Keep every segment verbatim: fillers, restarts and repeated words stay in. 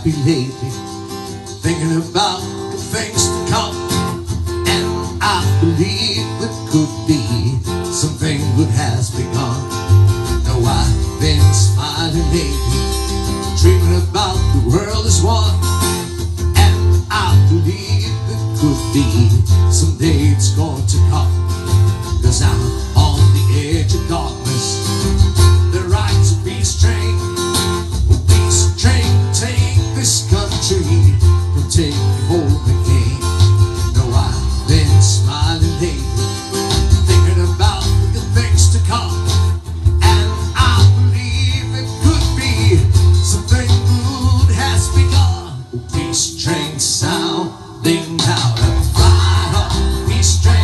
happy lately, thinking about the things to come. And I believe it could be something good has begun. No, I've been smiling lately, dreaming about the world as one. And I believe it could be someday it's going to come. Cause I'm on the edge of darkness, the right to be straight. Be straight, take this country, and take me home again. No, I've been smiling lately, thinking about the things to come. And I believe it could be something good has begun. Peace train sounding out of flight on peace train.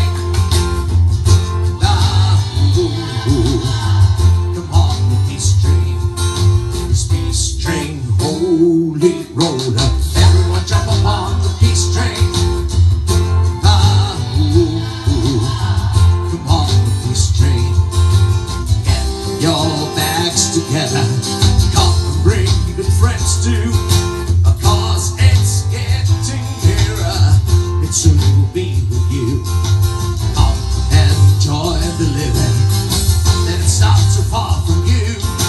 Holy roller, everyone jump upon the peace train. Ah, ooh, ooh. Come on, the peace train. Get your bags together, come and bring your friends too, cause it's getting nearer, it soon will be with you. Come and enjoy the living, then it's not so far from you.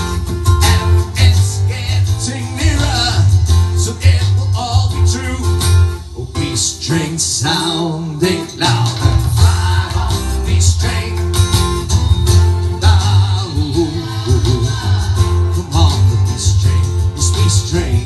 Train sounding loud and fly on the peace train. Ah, ooh, ooh. Come on, the peace train, this peace train.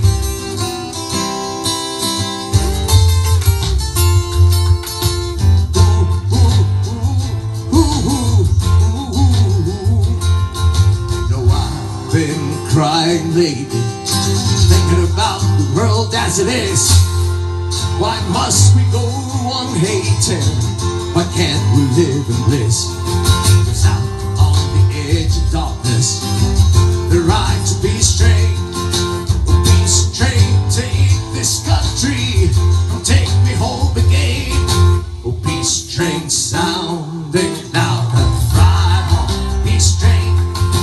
Ooh, ooh, ooh, ooh, ooh, ooh. No, I've been crying lately, thinking about the world as it is. Why must we go on hating? Why can't we live in bliss? Cause out on the edge of darkness, the right to be straight. Be straight, take this country, come take me home again. Oh, peace train sounding loud and ride on peace train.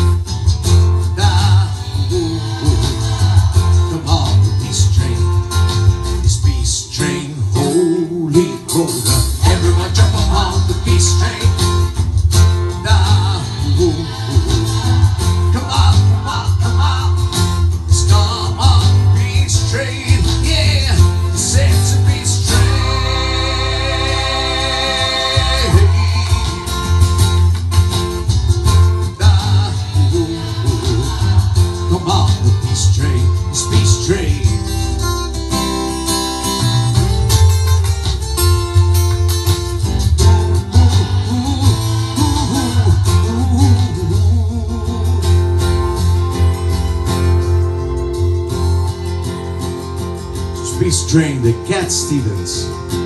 Ah, ooh, ooh. Come on, the peace train. Holy roller, everyone jump upon the peace train. Ah, ooh, ooh. Come on, come on, come on. Let's come on, peace train. Yeah, it's a peace train. Ah, ooh, ooh. Come on, the peace train, this peace train. Peace train, the Cat Stevens.